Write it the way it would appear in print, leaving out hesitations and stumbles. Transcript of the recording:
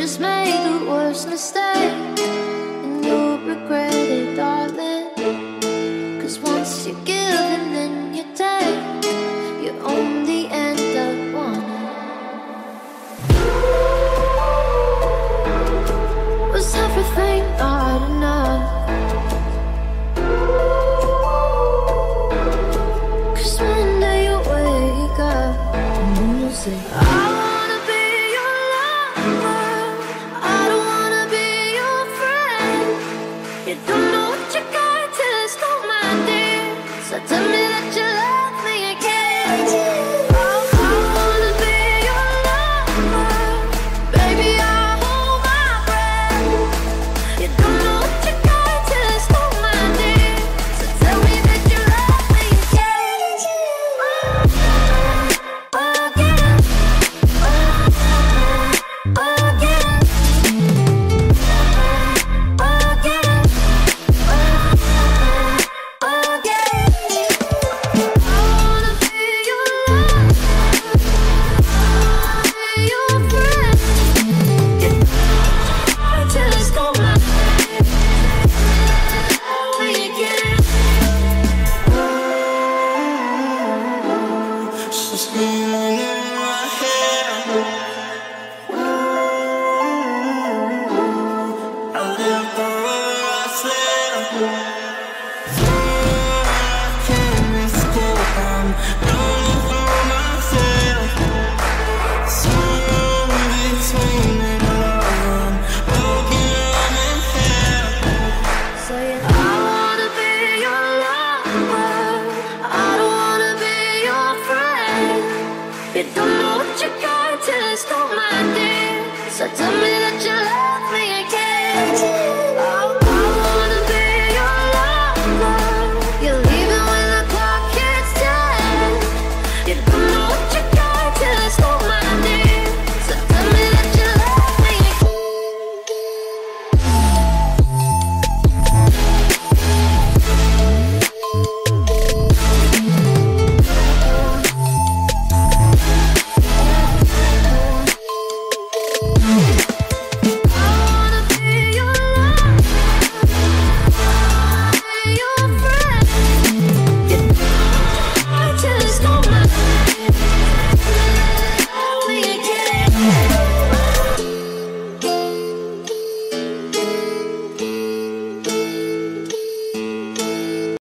just made the worst mistake, and you'll regret it, darling. 'Cause once you give and then you take, you only end up wanting. Was everything not enough? 'Cause one day you wake up and then you say, I wanna be your lover, I don't wanna be your friend. You don't know what you got till it's gone, my dear. So tell me that you love me again. I wanna be your lover, baby, I'll hold my breath. You don't know what you got till it's gone, my dear. So tell me that you love me again. Again, you don't know what you got till it's gone, my dear. So tell me that you love me again.